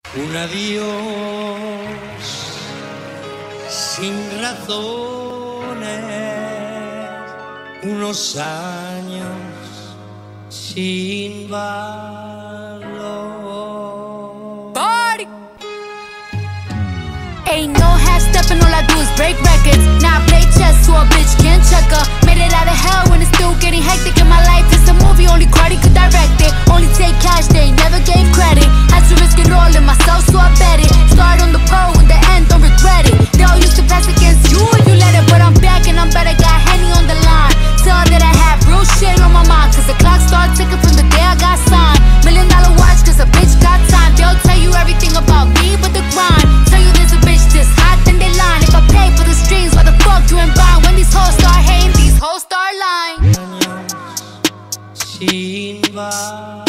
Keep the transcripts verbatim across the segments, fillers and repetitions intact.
Un adiós sin razones, unos años sin valor. CARDI. Ain't no half stepping, all I do is break records. Now I play chess so a bitch can't check her. Made it out of hell when it's still getting hectic in my life. It's a movie, only CARDI could direct it. Only take cash, they never gave credit. Had to risk it all in myself, so I bet it. Start on the pole, in the end, don't regret it. They all used to pass against you and you let it, but I'm back and I'm better. Got Henny on the line. Tell her that I have real shit on my mind, cause the clock started ticking from the day I got signed. Million dollar watch, cause a bitch got time. They'll tell you everything about me but the grind. Tell you there's a bitch this hot, then they lying. If I pay for the streams, why the fuck you ain't buying? When these hoes start hating, these hoes start lying. Sin valor.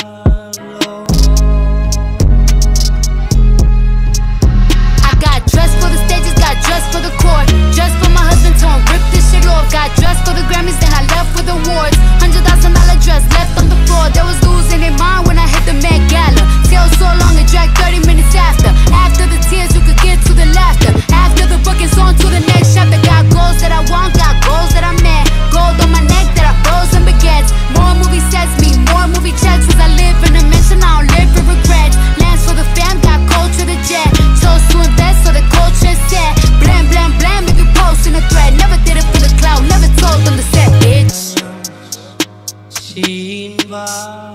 I got dressed for the stages, got dressed for the court. Dressed for my husband, told him rip this shit off. Got dressed for the Grammys, then I left with awards. Hundred thousand dollar dress left on the floor. There was losing their mind when I hit the Met Gala. Tail so long it dragged thirty minutes after. After the tears, you could get to the laughter. After the bookings, on to the next chapter. Got goals that I want, got goals that I met. Gold on my neck that I froze and baguettes. More movie sets me, more movie checks. Cause I live in a mansion, I don't live for regrets. Lands for the fam, got cold to the jet. Chose to invest, so the culture set. Blam, blam, blam, if you post in a thread. Never did it for the clout, never told on the set, bitch. Sin valor.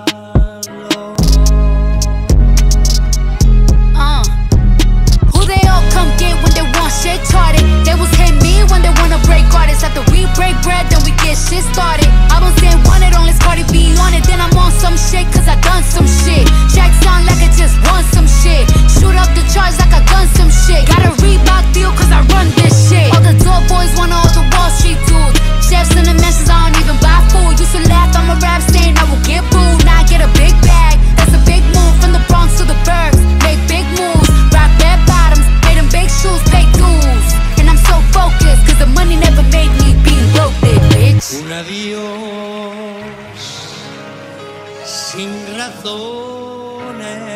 Uh. Who they all come get when they want shit started? They was hit me when they wanna break artists. After we break bread, then we get shit started. I was saying want it, only CARDI be on it. Then I'm on some shit, cause I done some shit. Track sound like I just won some shit. Shoot up the charts like I done some shit. Got a Reebok deal cause I run this shit. All the door boys wanna all the Wall Street dudes. Chefs in the mansions, I don't even buy food. Used to laugh, I'm a rap saying I will get booed. Now I get a big bag, that's a big move. From the Bronx to the Burbs, make big moves. Rock red bottoms, made them big shoes, pay dues. And I'm so focused, cause the money never made me be broke, bitch. Un adiós sin razones,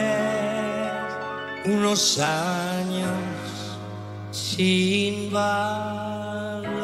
unos años sin valor.